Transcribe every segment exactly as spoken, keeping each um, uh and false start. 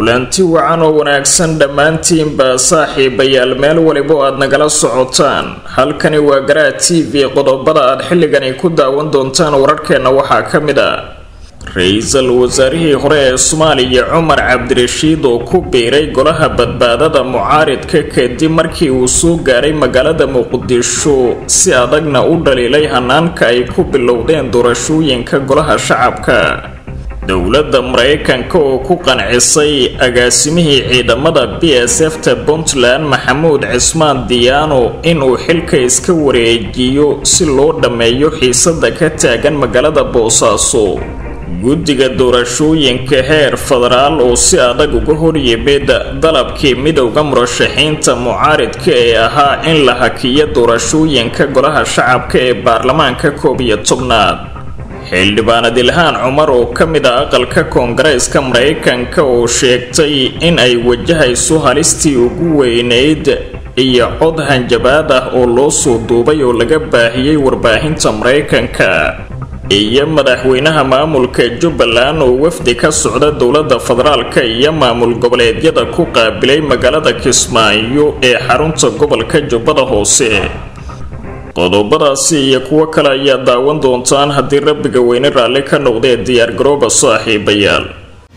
kulanti wacan oo wanaagsan dhammaantiinba saaxiibayaal meel waliba aad nagala socotaan halkani waa Garaa T V qodobada aad xilligani ku daawan doontaan wararkeena waxaa ka mid ah ra'iisul wasaarihii hore ee Soomaaliya Cumar Cabdirashiid oo ku biiray golaha badbaadada mucaaridka kadib markii uu soo gaaray magaalada Muqdisho si adagna u dhaliilay hanaanka ay ku bilowdeen doorashooyinka golaha shacabka dowladda Mareykanka oo ku qancisay agaasimihii ciidamada B S F ta Puntland Maxamuud Cismaan Diyaano inuu xilka iska wareejiyo si loo dhameeyo xiisada ka taagan magaalada Boosaaso guddiga doorashooyinka heer federaal oo si adag uga hor yimid dalabkii midowga murashaxiinta mucaaridka ee ahaa in la hakiyo doorashooyinka golaha shacabka ee baarlamaanka koob iyo tobnaad xildhibaanad Ilhaan Cumar oo ka mid ah aqalka Koongareeska Mareykanka oo sheegtay in ay wajahayso halistii ugu weyneyd iyo cod hanjabaad ah oo loo soo duubay oo laga baahiyay warbaahinta Mareykanka iyo madaxweynaha maamulka Jubbaland oo wafdi ka socda dowladda federaalka iyo maamul goboleedyada ku qaabilay magaalada Kismaayo ee xarunta gobolka Jubbada Hoose qodobadaasi iyo kuwa kale ayaa daawan doontaan haddii rabbiga weyne raalli ka noqdee diyaar garooba saaxiibayaal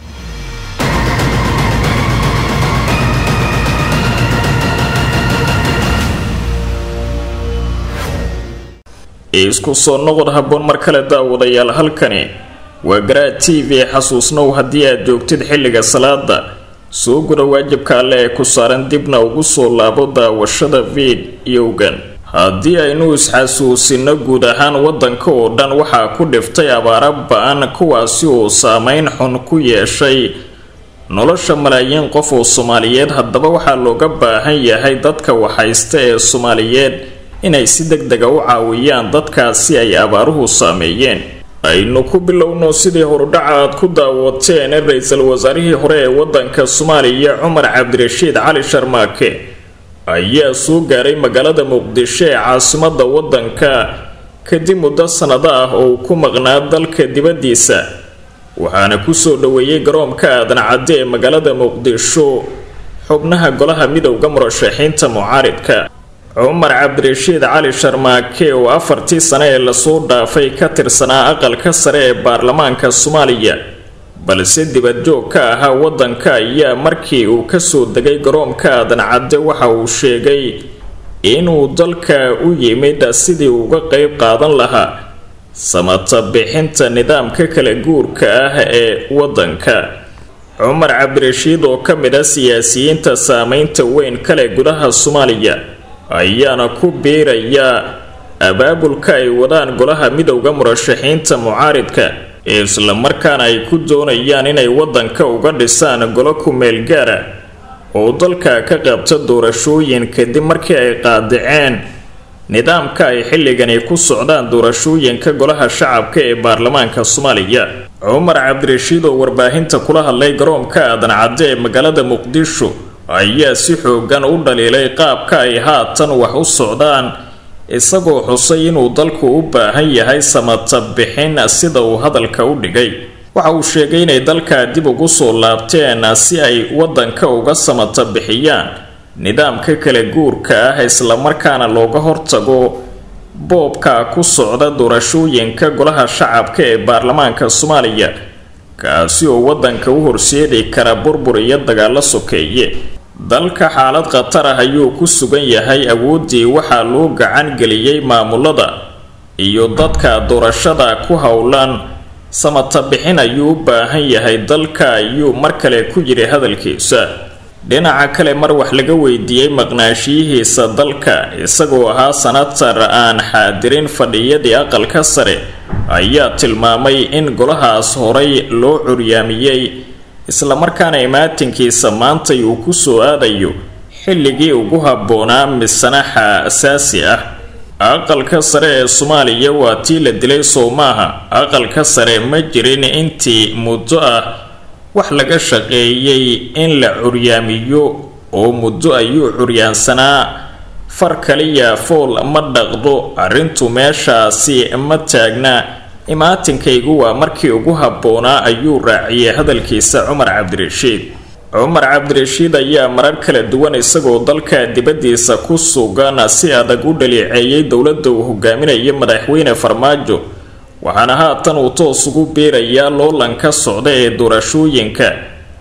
isku soo noqod habboon mar kale daawadayaal halkani waa Garaa T V xasuusnow haddii aad joogtid xilliga salaada soo guda waajibka alle ee ku saaran dibna ugu soo laabo daawashada fiidiyowgan haddii aynu isxasuusino guud ahaan wadanka oo dhan waxaa ku dhiftay abaaro ba'an kuwaasi oo saameyn xun ku yeeshay nolosha malaayiin qof oo Soomaaliyeed haddaba waxaa looga baahan yahay dadka waxaysta ee Soomaaliyeed inay si degdeg ah u caawiyaan dadkaasi ay abaaruhu saameeyeen aynu ku bilowno sidii horudhaca aad ku daawateen ra'iisul wasaarihii hore ee wadanka Soomaaliya Cumar Cabdirashiid Cali Sharmaake ayaa soo gaaray magaalada Muqdisho ee caasimadda wadanka kadib muddo sanado ah oo ku maqnaa dalka dibadiisa waxaana ku soo dhaweeyay garoonka aadan cadde ee magaalada Muqdisho xubnaha golaha midowga murashaxiinta mucaaridka Cumar Cabdirashiid Cali Sharmaake oo afartii sano ee la soo dhaafay ka tirsanaa aqalka sare ee baarlamaanka Soomaaliya balse dibad joog ka ahaa wadanka ayaa markii uu ka soo degay garoonka aadan cadde waxa uu sheegay inuu dalka u yimid sidii uga qayb qaadan lahaa samata bixinta nidaamka kala guurka ah ee wadanka Cumar Cabdirashiid oo ka mid ah siyaasiyiinta saameynta weyn kale gudaha Soomaaliya ayaana ku biiraya abaabulka ay wadaan golaha midowga murashaxiinta mucaaridka isla markaana ay ku doonayaan inay wadanka uga dhisaan golo ku meel gaara oo dalka ka qabta doorashooyin kadib markii ay qaadaceen nidaamka ay xilligani ku socdaan doorashooyinka golaha shacabka ee baarlamaanka Soomaaliya Cumar Cabdirashiid oo warbaahinta kula hadlay garoonka aadan cadde ee magaalada Muqdisho ayaa si xoogan u dhaliilay qaabka ay haatan wax u socdaan isagoo xusay inuu dalku u baahan yahay samata bixin sida uu hadalka u dhigay waxa uu sheegay inay dalka dib ugu soo laabteen si ay wadanka uga samata bixiyaan nidaamka kala guurka ah isla markaana looga hortago boobka ku socda doorashooyinka golaha shacabka ee baarlamaanka Soomaaliya kaasi oo wadanka u horseedi kara burbur iyo dagaalo sokeeye dalka xaalad khatar ah ayuu ku sugan yahay awoodii waxaa loo gacan geliyay maamulada iyo dadka doorashada ku howlan samata bixin ayuu u baahan yahay dalka ayuu mar kale ku yiri hadalkiisa dhinaca kale mar wax laga weydiiyay maqnaashiyihiisa dalka isagoo ahaa sanatar aan xaadirin fadhiyadii aqalka sare ayaa tilmaamay in golahaas horay loo curyaamiyay isla markaana imaatinkiisa maanta uu ku soo aadayo xilligii ugu habboonaa misanaxa asaasi ah aqalka sare ee Soomaaliya waa tii la dilay Soomaha aqalka sare ma jirin intii muddo ah wax laga shaqeeyay in la curyaamiyo oo muddo ayuu curyaansanaa far kaliya fool ma dhaqdo arrintu meeshaasi ma taagna imaatinkaygu waa markii ugu habboonaa ayuu raaciyay hadalkiisa Cumar Cabdirashiid cumar cabdirashiid ayaa marar kala duwan isagoo dalka dibadiisa ku sugan si adag u dhaleeceeyay dowladda uu hogaaminayo madaxweyne farmaajo, waxaana haatan uu toos ugu biirayaa loolanka socda ee doorashooyinka,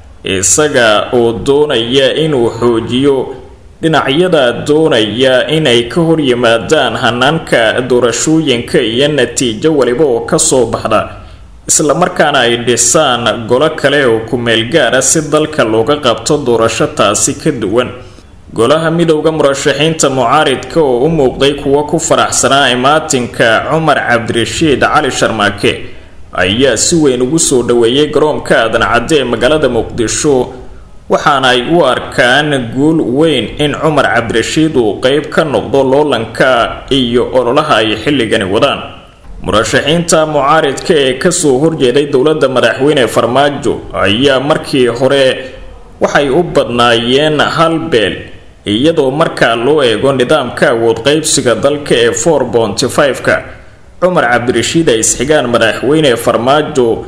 isaga oo doonaya inuu xoojiyo dhinacyada doonaya inay ka hor yimaadaan hanaanka doorashooyinka iyo natiijo waliba oo kasoo baxda, isla markaana ay dhisaan golo kale oo ku meel gaara si dalka looga qabto doorasho taasi ka duwan. golaha midowda murashaxiinta mucaaridka oo u muuqday kuwa ku faraxsanaa imaatinka cumar cabdirashiid cali sharmaake ayaa si weyn ugu soo dhaweeyay garoonka aadan cadde ee magaalada muqdisho, waxaana ay u arkaan guul weyn in cumar cabdirashiid uu qeyb ka noqdo loolanka iyo ololaha ay xilligani wadaan. murashaxiinta mucaaridka ee kasoo horjeeday dowladda madaxweyne farmaajo ayaa markii hore waxay u badnaayeen hal beel, iyadoo markaa loo eego nidaamka awood qaybsiga dalka ee four point five-ka cumar cabdirashiid ay isxigaan madaxweyne farmaajo,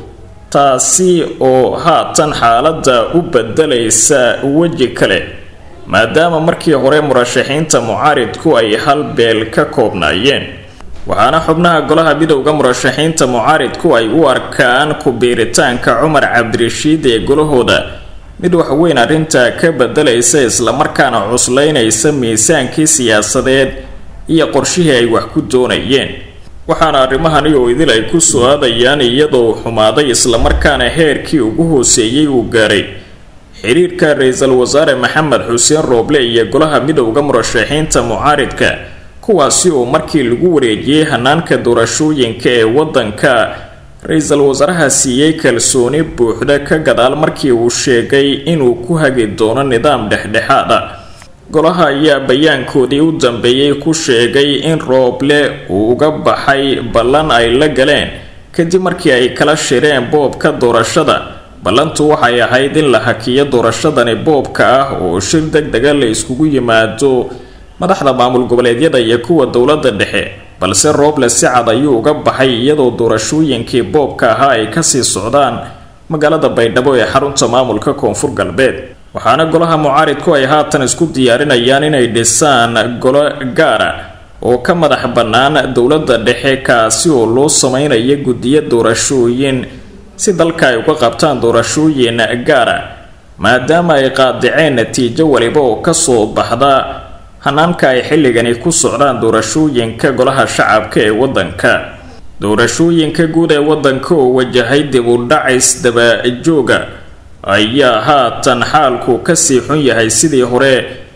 taasi oo haatan xaaladda u bedelaysa weji kale maadaama markii hore murashaxiinta mucaaridku ay hal beel ka koobnaayeen. waxaana xubnaha golaha midowda murashaxiinta mucaaridku ay u arkaan ku biiritaanka cumar cabdirashiid ee golahooda mid wax weyn arrinta ka bedelaysa, islamarkaana cuslaynaysa miisaankii siyaasadeed iyo qorshihii ay wax ku doonayeen. waxaana arrimahani oo idil ay ku soo aadayaan iyadoo xumaaday islamarkaana heerkii ugu hooseeyay uu gaaray xiriirka ra-iisul wasaare maxamed xuseen rooble iyo golaha midowda murashaxiinta mucaaridka, kuwaasi oo markii lagu wareejiyay hanaanka doorashooyinka ee wadanka ra-iisul wasaaraha siiyey kalsooni buuxda ka gadaal markii uu sheegay inuu ku hagi doono nidaam dhexdhexaad ah. golaha ayaa bayaankoodii u dambeeyay ku sheegay in rooble uu uga baxay ballan ay la galeen kadib markii ay kala shireen boobka doorashada. ballantu waxay ahayd in la hakiyo doorashadani boobka ah oo shir degdega la iskugu yimaado madaxda maamul goboleedyada iyo kuwa dowladda dhexe, balse rooble si cad ayuu uga baxay iyadoo doorashooyinkii boobka ahaa ay kasii socdaan magaalada baydhabo ee xarunta maamulka koonfur galbeed. waxaana golaha mucaaridku ay haatan isku diyaarinayaan inay dhisaan golo gaara oo ka madax bannaan dowladda dhexe, kaasi oo loo sameynaya guddiyo doorashooyin si dalka ay uga qabtaan doorashooyin gaara, maadaama ay qaadiceen natiijo waliba oo kasoo baxda hanaanka ay xilligani ku socdaan doorashooyinka golaha shacabka ee wadanka. doorashooyinka guud ee wadanka oo wajahay dib u dhacays daba jooga ayaa haatan xaalku kasii xun yahay sidii hore,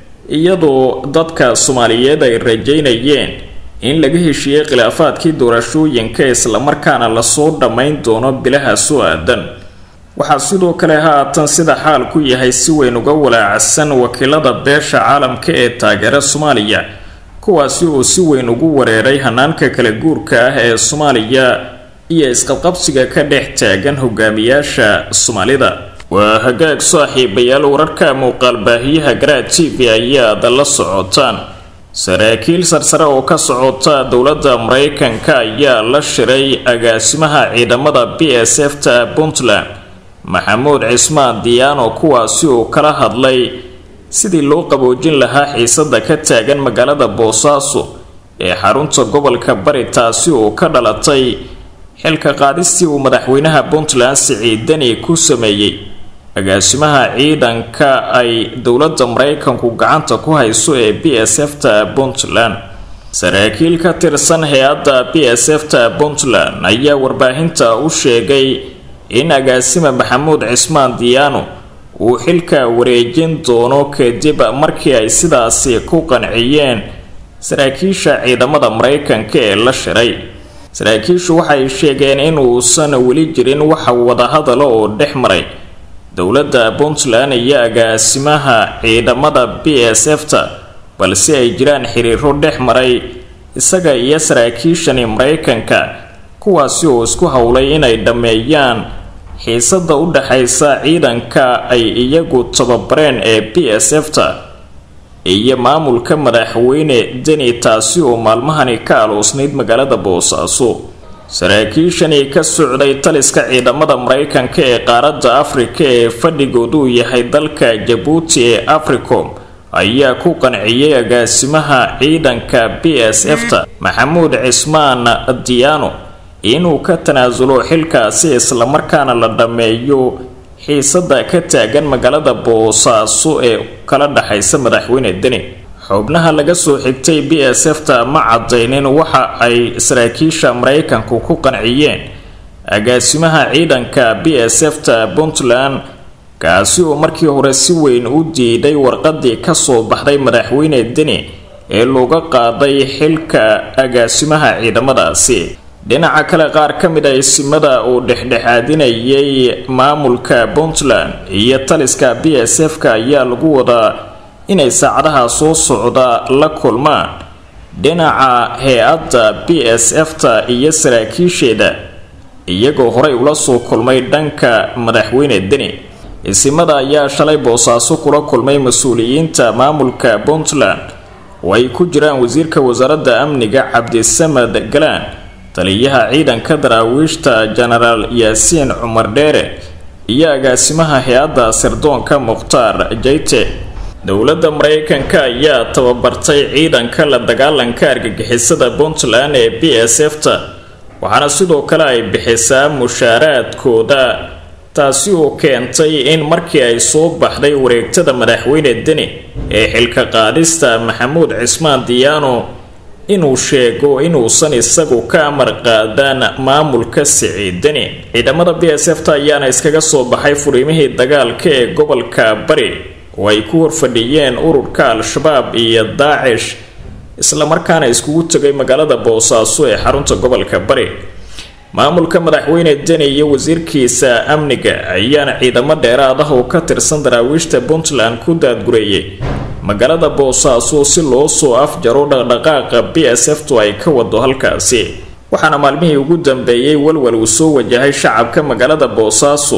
iyadoo dadka Soomaaliyeed ay rajaynayeen in laga heshiiyay khilaafaadkii doorashooyinka islamarkaana lasoo dhammayn doono bilaha soo aadan. waxaa sidoo kale haatan sida xaalku yahay si weyn uga walaacsan wakiilada beesha caalamka ee taageera Soomaaliya, kuwaasi oo si weyn ugu wareeray hanaanka kala guurka ah ee Soomaaliya iyo isqabqabsiga ka dhex taagan hogaamiyaasha Soomaalida. waa hagaag saaxiibayaal, wararka muuqaal baahiyaha Garaad T V ayaa la socotaan. saraakiil sarsare oo ka socota dowladda Mareykanka ayaa la shiray agaasimaha ciidamada B S F ta Puntland maxamuud cismaan diyaano, kuwaasi oo kala hadlay sidii loo qaboojin lahaa xiisada ka taagan magaalada Boosaaso ee xarunta gobolka Bari, taasi oo ka dhalatay xilka qaadistii uu madaxweynaha Puntland Siciid Deni ku sameeyay agaasimaha ciidanka ay dowladda Mareykanku gacanta ku hayso ee B S F ta Puntland. saraakiil ka tirsan hay'adda B S F ta Puntland ayaa warbaahinta u sheegay in agaasima maxamuud cismaan diyaano uu xilka wareejin doono kadib markii ay sidaasi ku qanciyeen saraakiisha ciidamada Mareykanka ee la shiray. saraakiishu waxay sheegeen in uusan weli jirin wax wada hadal oo dhex maray dowladda Puntland iyo agaasimaha ciidamada B S F ta, balse ay jiraan xiriiro dhex maray isaga iyo saraakiishani Mareykanka, kuwaasi oo isku howlay inay dhameeyaan xiisada u dhaxaysa ciidanka ay iyagu tababareen ee B S F ta iyo maamulka madaxweyne Deni, taasi oo maalmahani ka aloosnayd magaalada Boosaaso. saraakiishani ka socday taliska ciidamada Mareykanka ee qaaradda Afrika ee fadhigoodu yahay dalka Djibouti ee Africom ayaa ku qanciyay agaasimaha ciidanka B S F-ta Maxamuud Cismaan Diyaano inuu ka tanaasulo xilkaasi isla markaana la dhameeyo xiisada ka taagan magaalada Boosaaso ee kala dhaxaysa madaxweyne Deni. xubnaha laga soo xigtay B S F-ta ma cadeynin waxa ay saraakiisha Mareykanku ku qanciyeen agaasimaha ciidanka B S F-ta Puntland kaasi oo markii hore si weyn u diiday warqadii ka soo baxday madaxweyne Deni ee looga qaaday xilka agaasimaha ciidamadaasi. dhinaca kale qaar ka mid ah simada oo dhexdhexaadinayay maamulka Puntland iyo taliska B S F-ka ayaa lagu wadaa inay saacadaha soo socda la kulmaan dhinaca hay'adda B S F-ta iyo saraakiisheeda iyagoo horey ula soo kulmay dhanka madaxweyne Deni. isimada ayaa shalay Boosaaso kula kulmay mas'uuliyiinta maamulka Puntland oo ay ku jiraan wasiirka wasaaradda amniga Cabdisamad Galaan, taliyaha ciidanka daraawiishta General Yaasiin Cumar Dheere iyo agaasimaha hay'adda sirdoonka Mukhtaar Jayte. dowladda Mareykanka ayaa tababartay ciidanka la dagaalanka argagixisada Puntland ee B S F-ta waxaana sidoo kale ay bixisaa mushaaraadkooda, taasi oo keentay in markii ay soo baxday wareegtada madaxweyne Deni ee xilka qaadista Maxamuud Cismaan Diyaano inuu sheego inuusan isagu ka amar qaadan maamulka Siciid Deni. ciidamada B S F-ta ayaana iskaga soo baxay furiimihii dagaalka ee gobolka Bari oo ay ku horfadhiyeen ururka Al-Shabaab iyo Daesh isla markaana iskugu tagay magaalada Boosaaso ee xarunta gobolka Bari. maamulka madaxweyne Deni iyo wasiirkiisa amniga ayaana ciidamo dheeraad ah oo ka tirsan daraawiishta Puntland ku daadgureeyay magaalada Boosaaso si loo soo afjaro dhaqdhaqaaqa B S F-tu ay ka wado halkaasi. waxaana maalmihii ugu dambeeyay walwal uu soo wajahay shacabka magaalada Boosaaso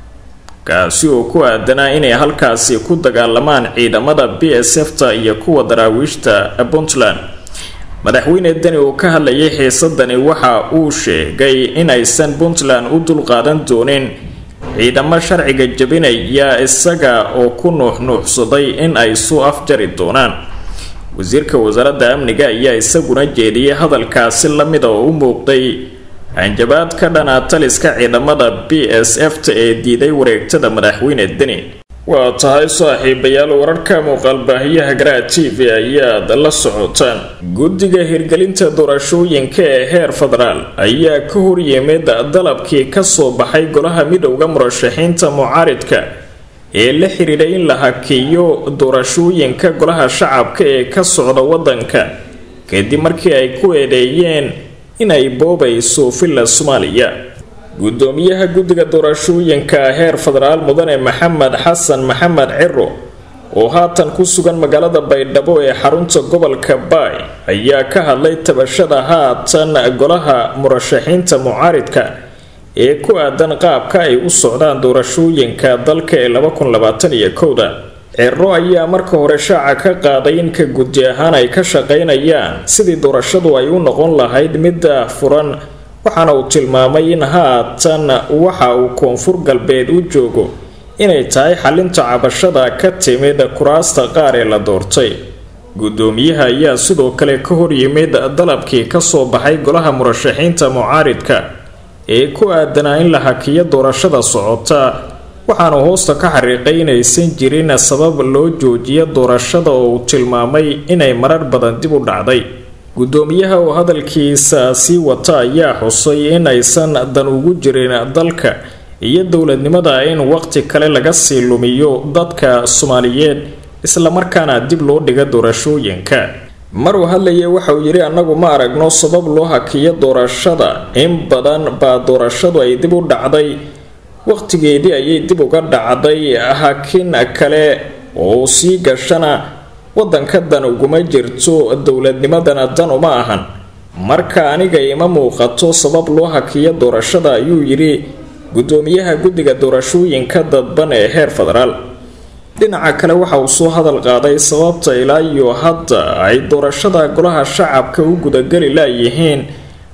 kaasi oo ku aadanaa inay halkaasi ku dagaalamaan ciidamada B S F-ta iyo kuwa daraawiishta Puntland. madaxweyne Deni oo ka hadlayay xiisadani waxa uu sheegay in aysan Puntland u dulqaadan doonin ciidamo sharciga jabinaya isaga oo ku nuuxnuuxsaday in ay soo afjari doonaan. wasiirka wasaaradda amniga ayaa isaguna jeediyay hadalkaasi la mid ah oo u muuqday hanjabaad ka dhana taliska ciidamada B S F-ta ee diiday wareegtada madaxweyne Deni. waa tahay saaxiibayaal wararka muuqaalbaahiyaha Garaa T V ayaad la socotaan. guddiga hirgelinta doorashooyinka ee heer federaal ayaa ka hor yimid dalabkii ka soo baxay golaha midowga murashaxiinta mucaaridka ee la xiriiray in la hakiyo doorashooyinka golaha shacabka ee ka socda wadanka kadib markii ay ku eedeeyeen inay boobayso filla Soomaaliya. gudoomiyaha guddiga doorashooyinka heer federaal mudane Maxamed Xasan Maxamed Ciro oo haatan ku sugan magaalada Baydhabo ee xarunta gobolka Baay ayaa ka hadlay tabashada haatan golaha murashaxiinta mucaaridka ee ku aadan qaabka ay u socdaan doorashooyinka dalka ee laba kun labaatan iyo kow. Ciro ayaa marka hore shaaca ka qaaday in ka guddi ahaan ay ka shaqeynayaan sidii doorashadu ay u noqon lahayd mid furan, waxaana uu tilmaamay in haatan waxa uu koonfur galbeed u joogo inay tahay xalinta cabashada ka timid kuraasta qaar ee la doortay. gudoomiyaha ayaa sidoo kale ka hor yimid dalabkii ka soo baxay golaha murashaxiinta mucaaridka ee ku aadanaa in la hakiyo doorashada socota, waxaana hoosta ka xariiqay inaysan jirin sabab loo joojiyo doorashada oo uu tilmaamay inay marar badan dib u dhacday. gudoomiyaha oo hadalkiisa sii wata ayaa xusay in aysan dan ugu jirin dalka iyo dowladnimada in waqti kale laga sii lumiyo dadka Soomaaliyeed isla markaana dib loo dhigo doorashooyinka. maruu hadlayay waxa uu yiri anagu ma aragno sabab loo hakiyo doorashada, in badan baa doorashadu ay dib u dhacday, waqtigeedii ayay dib uga dhacday, hakin kale oo sii gashana wadanka dan uguma jirto, dowladnimadana dan uma ahan, marka aniga ima muuqato sabab loo hakiyo doorashada ayuu yiri gudoomiyaha guddiga doorashooyinka dadban ee heer federaal. dhinaca kale waxa uu soo hadal qaaday sababta ilaa iyo hadda ay doorashada golaha shacabka u gudagali laayihiin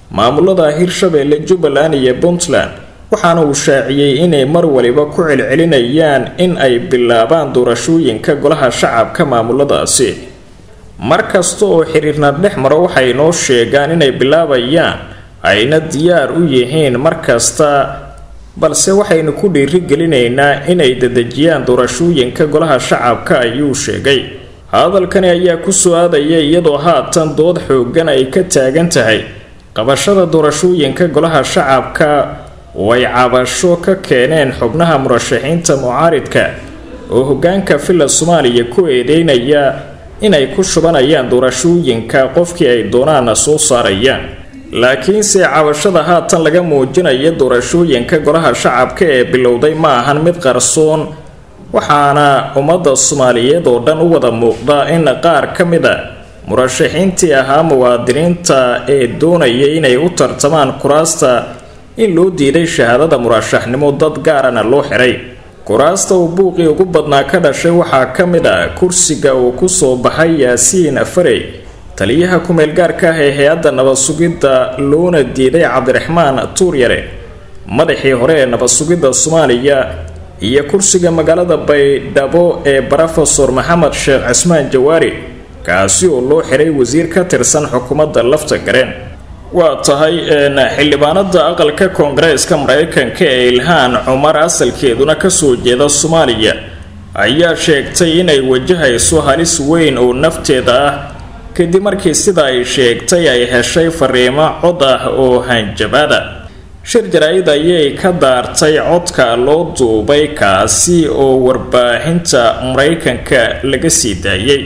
maamulada Hirshabelle, Jubbaland iyo Puntland, waxaana uu shaaciyay inay mar waliba ku celcelinayaan in ay bilaabaan doorashooyinka golaha shacabka maamuladaasi. markasta oo xiriirna dhex maro waxay noo sheegaan inay bilaabayaan ayna diyaar u yihiin markasta, balse waxaynu ku dhiirigelinaynaa inay dadajiyaan doorashooyinka golaha shacabka, ayuu sheegay. hadalkani ayaa ku soo aadaya iyadoo haatan dood xoogan ay ka taagan tahay qabashada doorashooyinka golaha shacabka oo ay cabasho ka keeneen xubnaha murashaxiinta mucaaridka oo hogaanka filla Soomaaliya ku eedeynaya inay ku shubanayaan doorashooyinka qofkii ay doonaan soo saarayaan. laakiinse cabashada haatan laga muujinayo doorashooyinka golaha shacabka ee bilowday ma ahan mid qarsoon, waxaana ummadda Soomaaliyeed oo dhan u wada muuqda in qaar ka mid ah murashaxiintii ahaa muwaadiniinta ee doonaya inay u tartamaan kuraasta in loo diiday shahaadada murashaxnimo dad gaarana loo xiray. kuraasta uu buuqii ugu badnaa ka dhashay waxaa ka mid ah kursiga uu ku soo baxay Yaasiin Afarey, taliyaha ku meel gaarka ah ee hay'adda nabad sugidda loona diiday Cabdiraxmaan Tuuryare, madaxii hore ee nabad sugidda Soomaaliya, iyo kursiga magaalada Baydhabo ee Professor Maxamed Sheekh Cismaan Jawaari, kaasi oo loo xiray wasiir ka tirsan xukuumadda lafta gareen. waa tahay in xildhibaanada aqalka Koongareeska Mareykanka ee Ilhaan Cumar asalkeeduna ka soo jeeda Soomaaliya ayaa sheegtay inay wajahayso halis weyn oo nafteeda ah kadib markii sida ay sheegtay ay heshay fariimo cod ah oo hanjabaada. shir jaraa'id ayay ka daartay codka loo duubay kaasi oo warbaahinta Mareykanka laga sii daayay,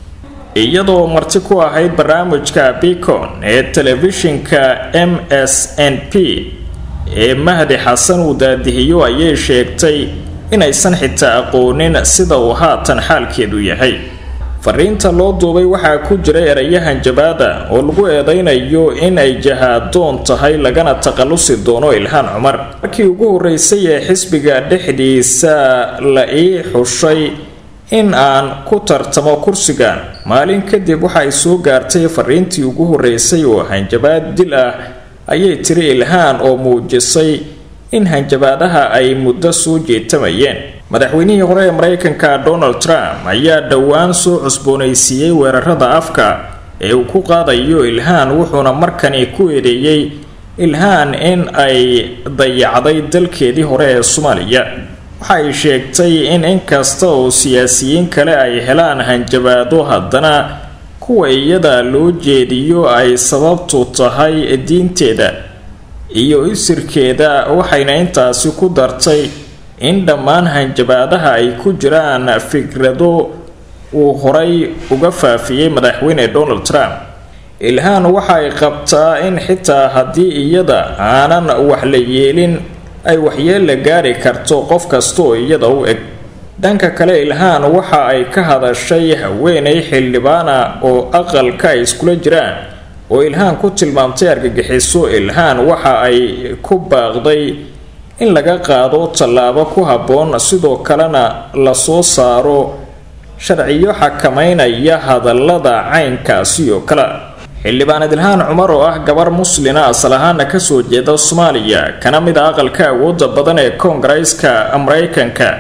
iyadoo marti ku ahayd barnaamijka Beacon ee telefishinka M S N P ee Mahdi Xasan uu daadihiyo ayay sheegtay inaysan xitaa aqoonin sida uu haatan xaalkeedu yahay. fariinta loo duubay waxaa ku jira erayahan jabaada oo lagu eedeynayo in ay jahaadoon tahay lagana taqalusi doono Ilhaan Cumar. markii ugu horeysay ee xisbiga dhexdiisa la ii xushay in aan ku tartamo kursigan, maalin kadib waxay soo gaartay fariintii ugu horeysay oo hanjabaad dil ah, ayay tiri Ilhaan oo muujisay in hanjabaadaha ay muddo soo jeetamayeen. madaxweynihii hore ee Mareykanka Donald Trump ayaa dhowaan soo cusboonaysiiyay weerarada afka ee uu ku qaadayo Ilhaan, wuxuuna markani ku eedeeyay Ilhaan in ay dayacday dalkeedii hore ee Soomaaliya. waxay sheegtay in inkasta oo siyaasiyiin kale ay helaan hanjabaado, haddana kuwa iyada loo jeediyo ay sababtu tahay diinteeda iyo isirkeeda, waxayna intaasi ku dartay in dhammaan hanjabaadaha ay ku jiraan fikrado uu horay uga faafiyay madaxweyne Donald Trump. Ilhaan waxay qabtaa in xitaa haddii iyada aanan wax la yeelin ay waxyeello gaari karto qof kasta oo iyada u eg. dhanka kale Ilhaan waxa ay ka hadashay haweeney xildhibaana oo aqalka ay iskula jiraan oo Ilhaan ku tilmaamtay argagixiso. Ilhaan waxa ay ku baaqday in laga qaado tallaabo ku habboon, sidoo kalena la soo saaro sharciyo xakameynaya hadallada caynkaasi oo kale. xildhibaanad Ilhaan Cumar oo ah gabar muslina asal ahaan ka soo jeeda Soomaaliya kana mid ah aqalka awoodda badan ee Koongareeska Mareykanka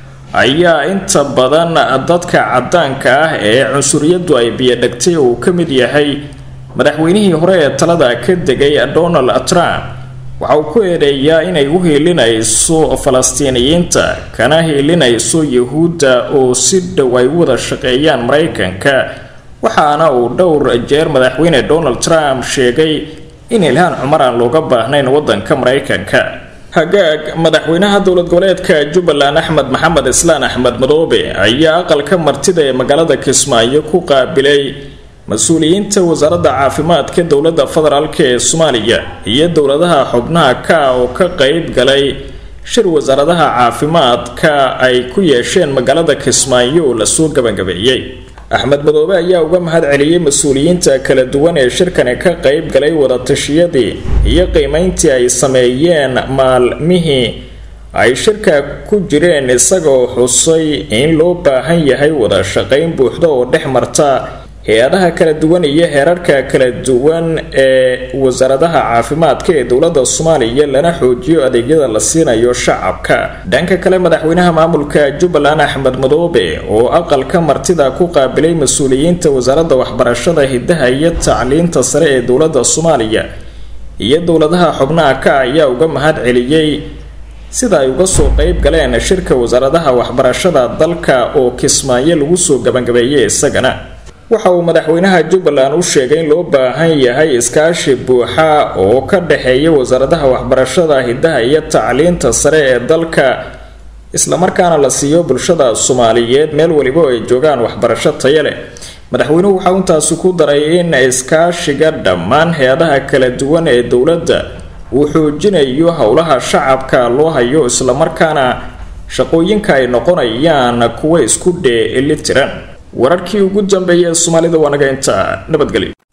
ayaa inta badan dadka cadaanka ah ee cunsuriyadu ay biyadhagtay oo ka mid yahay madaxweynihii hore ee talada ka degay Donald Trump. waxa uu ku eedeeyaa inay u heelinayso Falastiiniyiinta kana heelinayso Yahuudda oo si dhow ay wada shaqeeyaan Mareykanka, waxaana uu dhowr jeer madaxweyne Donald Trump sheegay in Ilhaan Cumar aan looga baahnayn wadanka Mareykanka. hagaag madaxweynaha dowlad goboleedka Jubbaland Axmed Maxamed Islaan Axmed Madoobe ayaa aqalka martida ee magaalada Kismaayo ku qaabilay mas-uuliyiinta wasaaradda caafimaadka dowladda federaalka ee Soomaaliya iyo dowladaha xubnaha ka oo ka qayb galay shir wasaaradaha caafimaadka ay ku yeesheen magaalada Kismaayo oo la soo gabagabeeyay. Axmed Madoobe ayaa uga mahad celiyay mas-uuliyiinta kala duwan ee shirkani ka qayb galay wada tashiyadii iyo qiimeyntii ay sameeyeen maalmihii ay shirka ku jireen, isagoo xusay in loo baahan yahay wada shaqayn buuxda oo dhex marta hay-adaha kala duwan iyo heerarka kala duwan ee wasaaradaha caafimaadka ee dowladda Soomaaliya lana xoojiyo adeegyada la siinayo shacabka. Dhanka kale madaxweynaha maamulka Jubbaland Axmed Madoobe oo aqalka martida ku qaabilay mas'uuliyiinta wasaaradda waxbarashada hidaha iyo tacliinta sare ee dowladda Soomaaliya iyo dowladaha xubnaha ka ayaa uga mahad celiyay sida ay uga soo qayb galeen shirka wasaaradaha waxbarashada dalka oo Kismaayo lagu soo gabagabeeyay isagana. waxa uu madaxweynaha Jubbaland u sheegay in loo baahan yahay iskaashi buuxa oo ka dhaxeeya wasaaradaha waxbarashada hidaha iyo tacliinta sare ee dalka isla markaana la siiyo bulshada Soomaaliyeed meel waliba ay joogaan waxbarasho tayo leh. madaxweynuhu waxa uu intaas ku daray in iskaashiga dhammaan hay'adaha kala duwan ee dowladda uu xoojinayo howlaha shacabka loo hayo isla markaana shaqooyinka ay noqonayaan kuwa isku dheelitiran. wararkii ugu dambeeyay Soomaalida waa naga inta nabadgelyo.